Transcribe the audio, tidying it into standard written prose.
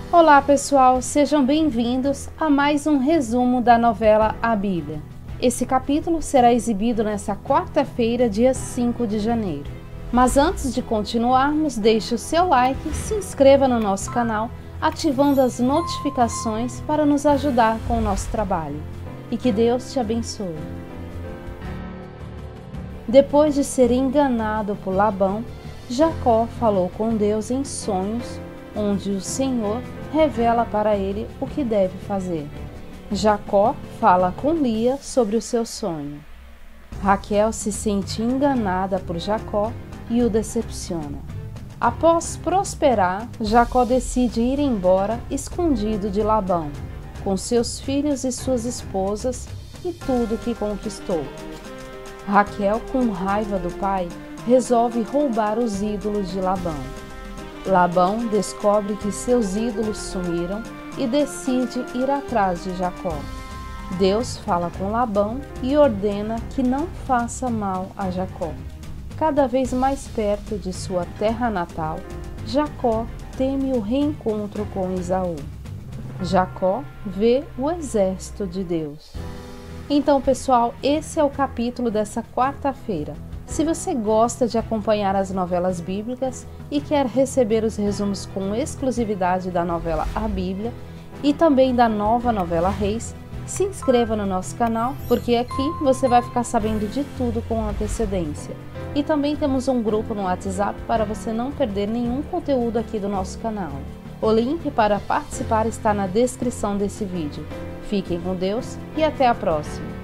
Olá pessoal, sejam bem-vindos a mais um resumo da novela A Bíblia. Esse capítulo será exibido nesta quarta-feira, dia 5 de janeiro. Mas antes de continuarmos, deixe o seu like, se inscreva no nosso canal, ativando as notificações para nos ajudar com o nosso trabalho. E que Deus te abençoe. Depois de ser enganado por Labão, Jacó falou com Deus em sonhos, onde o Senhor revela para ele o que deve fazer. Jacó fala com Lia sobre o seu sonho. Raquel se sente enganada por Jacó e o decepciona. Após prosperar, Jacó decide ir embora escondido de Labão, com seus filhos e suas esposas e tudo que conquistou. Raquel, com raiva do pai, resolve roubar os ídolos de Labão. Labão descobre que seus ídolos sumiram e decide ir atrás de Jacó. Deus fala com Labão e ordena que não faça mal a Jacó. Cada vez mais perto de sua terra natal, Jacó teme o reencontro com Esaú. Jacó vê o exército de Deus. Então, pessoal, esse é o capítulo dessa quarta-feira. Se você gosta de acompanhar as novelas bíblicas e quer receber os resumos com exclusividade da novela A Bíblia e também da nova novela Reis, se inscreva no nosso canal, porque aqui você vai ficar sabendo de tudo com antecedência. E também temos um grupo no WhatsApp para você não perder nenhum conteúdo aqui do nosso canal. O link para participar está na descrição desse vídeo. Fiquem com Deus e até a próxima!